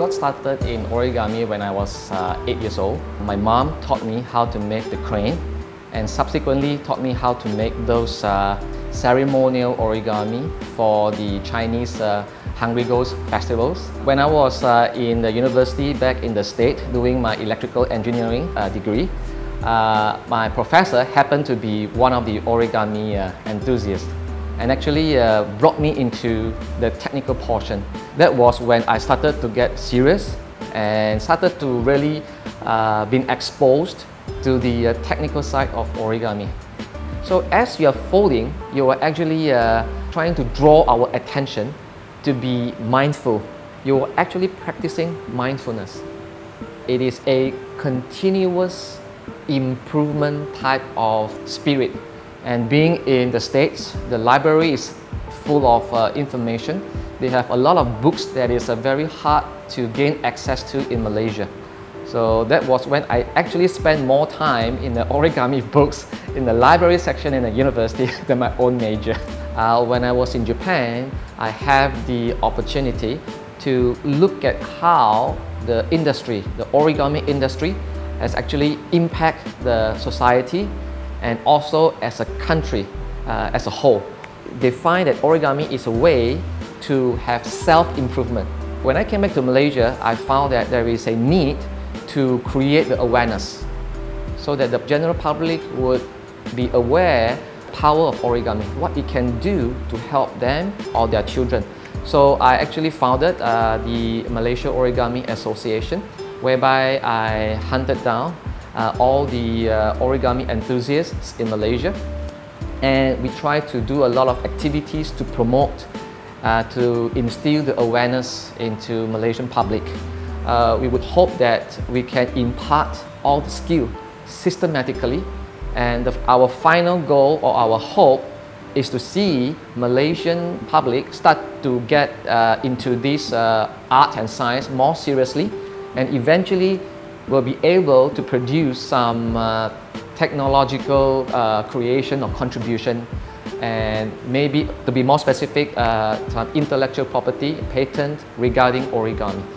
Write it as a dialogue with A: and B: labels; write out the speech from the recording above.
A: got started in origami when I was 8 years old. My mom taught me how to make the crane and subsequently taught me how to make those ceremonial origami for the Chinese Hungry Ghost festivals. When I was in the university back in the States doing my electrical engineering degree, my professor happened to be one of the origami enthusiasts and actually brought me into the technical portion. That was when I started to get serious and started to really being exposed to the technical side of origami. So as you are folding, you are actually trying to draw our attention to be mindful. You are actually practicing mindfulness. It is a continuous improvement type of spirit. And being in the States, the library is full of information. They have a lot of books that is very hard to gain access to in Malaysia. So that was when I actually spent more time in the origami books in the library section in the university than my own major. When I was in Japan, I have the opportunity to look at how the industry, the origami industry, has actually impacted the society and also as a country as a whole. They find that origami is a way to have self-improvement. When I came back to Malaysia, I found that there is a need to create the awareness so that the general public would be aware of the power of origami, what it can do to help them or their children. So I actually founded the Malaysia Origami Association, whereby I hunted down all the origami enthusiasts in Malaysia, and we try to do a lot of activities to promote, to instill the awareness into Malaysian public. We would hope that we can impart all the skill systematically, and our final goal or our hope is to see Malaysian public start to get into this art and science more seriously, and eventually will be able to produce some technological creation or contribution, and maybe to be more specific, some intellectual property patent regarding origami.